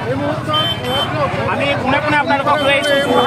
আমি কোনে কোনে আপোনালোকক লৈ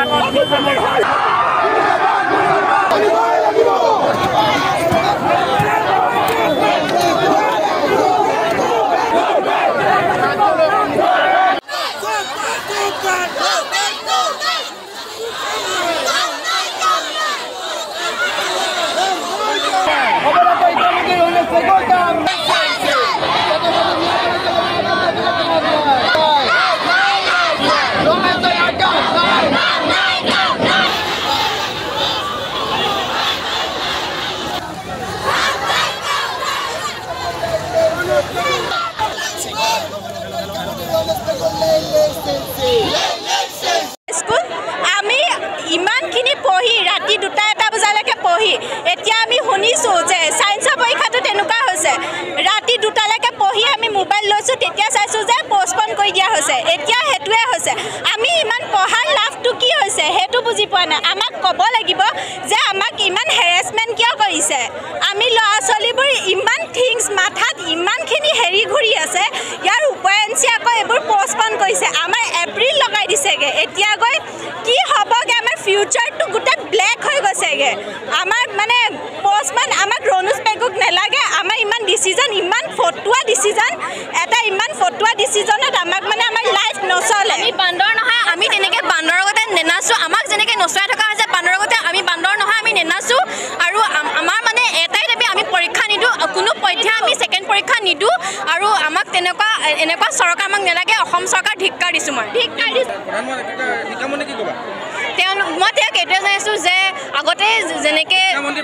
আমি ইমানখিনি পঢ়ি ৰাতি 2টা বজালৈকে পঢ়ি এতিয়া আমি শুনিছোঁ যে সায়েন্সৰ পৰীক্ষাটো তেনেকুৱা হৈছে ৰাতি 2টালৈকে পঢ়ি আমি মোবাইল লৈছোঁ তেতিয়া চাইছোঁ যে পষ্টপন কৰি দিয়া হৈছে এতিয়া হেতুৱে হৈছে আমি ইমান পঢ়াৰ লাভটো কি হৈছে হেতু বুজি পোৱা নাই আমাক ক'ব লাগিব যে আমাক ইমান হেৰাসমেন্ট কিয় কৰিছে আমি ল'ৰা ছোৱালীবোৰ ইমান থিংস মাথাত ইমানখিনি হেৰি ঘূৰি আছে ইয়াৰ উপায়ঞ্চি আকৌ এইবোৰ পষ্টপন কৰিছে আমাৰ এপ্ৰিল লগাই দিছেগে এতিয়া গৈ কি হ'বগে আমাৰ ফিউচাৰটো গোটে ব্লেক হৈ গৈছেগে আমাৰ মানে পষ্টমান আমাক ৰনুজ পেগুক নেলাগে আমাৰ ইমান ডিসিজন ইমান ফটুৱা ডিসিজন এটা ইমান ফটুৱা ডিসিজনত আমাক মানে আমাৰ লাইফ নচলে আমি বান্দৰ নহয় আমি তেনেকৈ বান্দৰৰ গতে নেনাচো আমাক যেনেকৈ নচুৱাই থকা হৈছে বান্দৰৰ গতে আমি বান্দৰ নহয় আমি নেনাচো আৰু আমাৰ মানে এটাই দাবী আমি পৰীক্ষা নিদিওঁ কোনো পধ্যে আমি ছেকেণ্ড পৰীক্ষা নিদিওঁ আৰু আমাক তেনেকুৱা এনেকুৱা চৰকাৰ আমাক নেলাগে অসম চৰকাৰ ধিক্কাৰ দিছোঁ মই ধিক্কাৰ দিছোঁ মই তেওঁক এইটোৱে জানিছোঁ যে আগতে যেনেকৈ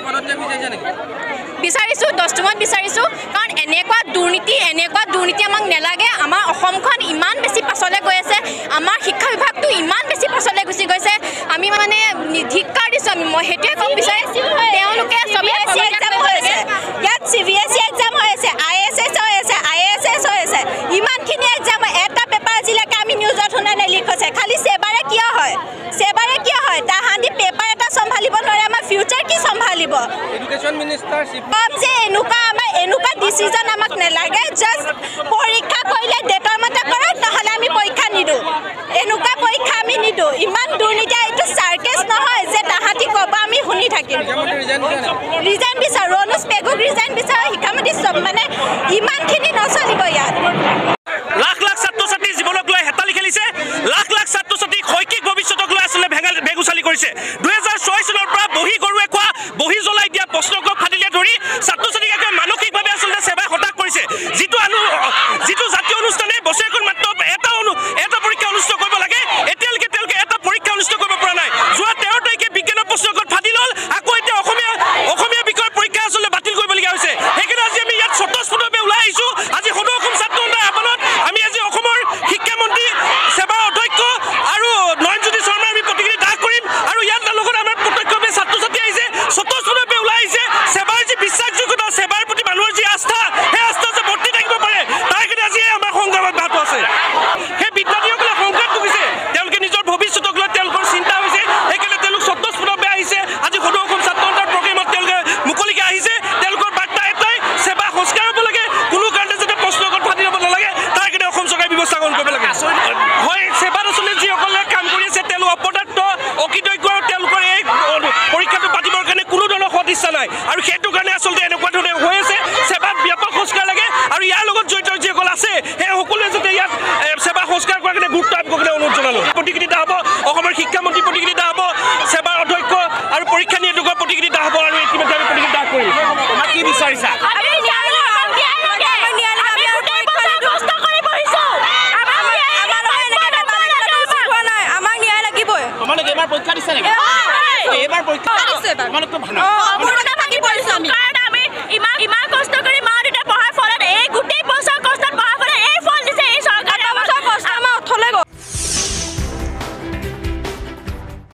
বিচাৰিছোঁ 10টোমত বিচাৰিছোঁ কাৰণ এনেকুৱা দুৰ্নীতি আমাক নেলাগে আমাৰ অসমখন ইমান বেছি পাছলৈ গৈ আছে আমাৰ শিক্ষা বিভাগটো ইমান বেছি পাছলৈ গুচি গৈছে আমি মানে ধিক্কাৰ দিছোঁ আমি মই সেইটোৱে ক'ব বিচাৰিছোঁ তেওঁলোকে চবেই এক্সাম হৈ আছে ইয়াত CBSE এক্সাম হৈ আছে ISS হৈ আছে ISS হৈ আছে ইমানখিনি এক্সাম এটা পেপাৰ আজিলৈকে আমি নিউজত শুনা নাই লিক হৈছে খালি সেবাৰে কিয় হয় তাহাঁতি পেপাৰ এটা চম্ভালিব নোৱাৰে আমাৰ ফিউচাৰ কি চম্ভালিব এডুকেশ্যন মিনিষ্টাৰশ্বিপ যে এনেকুৱা ডিসিজন আমাক নেলাগে জাস্ট পৰীক্ষা কৰিলে ডেটৰ মতে কৰক নহ'লে আমি পৰীক্ষা নিদিওঁ এনেকুৱা পৰীক্ষা আমি নিদিওঁ ইমান দুৰ্নীতি এইটো চাৰ্কেছ নহয় যে তাহাঁতি ক'ব আমি শুনি থাকিম ৰিজাইন বিচাৰ ৰনুজ পেগুক ৰিজাইন বিচাৰ শিক্ষামন্ত্ৰী চব মানে ইমানখিনি নচলিব ইয়াত লাখ লাখ ছাত্ৰ ছাত্ৰীৰ জীৱনক লৈ হেতালি খেলিছে লাখ লাখ ছাত্ৰ ছাত্ৰীক শৈক্ষিক ভৱিষ্যতক লৈ আচলতে বেগুচালি কৰিছে 2006 চনৰ পৰা বহি গৰুৱে খোৱা বহি জ্বলাই দিয়া প্ৰশ্নক ফাটিলে ধৰি ছাত্ৰ ছাত্ৰীক মানসিকভাৱে আচলতে সেৱা হতাশ কৰিছে যিটো জাতীয় অনুষ্ঠানে বছৰেকৰ মাত্ৰ এটা পৰীক্ষা অনুষ্ঠিত কৰিব লাগে এতিয়ালৈকে তেওঁলোকে এটা পৰীক্ষা অনুষ্ঠিত কৰিব পৰা নাই যোৱা 13 তাৰিখে বিজ্ঞানৰ প্ৰশ্নক ফাটি ল'ল আকৌ এতিয়া অসমীয়া বিষয়ৰ পৰীক্ষা আচলতে বাতিল কৰিবলগীয়া হৈছে সেইকাৰণে আজি আমি ইয়াত স্বতঃস্ফূৰ্তভাৱে ওলাই আহিছোঁ আজি সদৌ অসম ছাত্ৰ সন্থাৰ আহ্বানত আমি আজি অসমৰ শিক্ষামন্ত্ৰী সেৱাৰ অধ্যক্ষ আৰু নয়নজ্যোতি শৰ্মাৰ আমি প্ৰতিনিধি দাহ কৰিম আৰু ইয়াৰ লগত আমাৰ প্ৰত্যক্ষভাৱে ছাত্ৰ ছাত্ৰী আহিছে স্বতঃস্ফূৰ্তভাৱে ওলাই আহিছে সেৱাৰ যি বিশ্বাসযোগ্যতা সেৱাৰ প্ৰতি মানুহৰ যি আস্থা সেই আস্থা যে বৰ্তি থাকিব পাৰে তাৰ কাৰণে আজি আমাৰ সংগ্ৰাম অব্যাহত আছে সেই বিদ্যাৰ্থীসকলে সংগ্ৰাম কৰিছে তেওঁলোকে নিজৰ ভৱিষ্যতক লৈ তেওঁলোকৰ চিন্তা হৈছে সেইকাৰণে তেওঁলোক স্বতঃস্ফূৰ্তভাৱে আহিছে আজি সদৌ অসম ছাত্ৰ সন্থাৰ প্ৰগ্ৰেমত তেওঁলোকে মুকলিকৈ আহিছে তেওঁলোকৰ বাৰ্তা এটাই সেৱা সংস্কাৰ হ'ব লাগে কোনো কাৰণে যাতে প্ৰশ্নকত ফাটি ল'ব নালাগে তাৰ কাৰণে অসম চৰকাৰে ব্যৱস্থা গ্ৰহণ কৰিব লাগে হয় সেৱাত আচলতে যিসকলে কাম কৰি আছে তেওঁলোক অপদাৰ্থ অকৃতজ্ঞ তেওঁলোকৰ এই পৰীক্ষাটো পাতিবৰ কাৰণে কোনো ধৰণৰ সদিচ্ছা নাই আৰু সেইটো কাৰণে আচলতে এনেকুৱা ধৰণে হৈ আছে সেৱাত ব্যাপক সংস্কাৰ লাগে আৰু ইয়াৰ লগত জড়িত যিসকল আছে সেই সকলোৱে যাতে ইয়াত সেৱা সংস্কাৰ কৰাৰ কাৰণে গুৰুত্ব আৰোপ কৰিবলৈ অনুৰোধ জনালোঁ প্ৰতিযোগিতা হ'ব অসমৰ শিক্ষামন্ত্ৰী প্ৰতিযোগিতা হ'ব সেৱাৰ অধ্যক্ষ আৰু পৰীক্ষা নিয়ন্ত্ৰকৰ প্ৰতিযোগিতা হ'ব আৰু ইতিমধ্যে আমি প্ৰতিযোগিতা কৰিম তোমাক কি বিচাৰিছা তোমালোকে এবাৰ পৰীক্ষা দিছা নেকি এইবাৰ পৰীক্ষা তোমালোকতো ভাল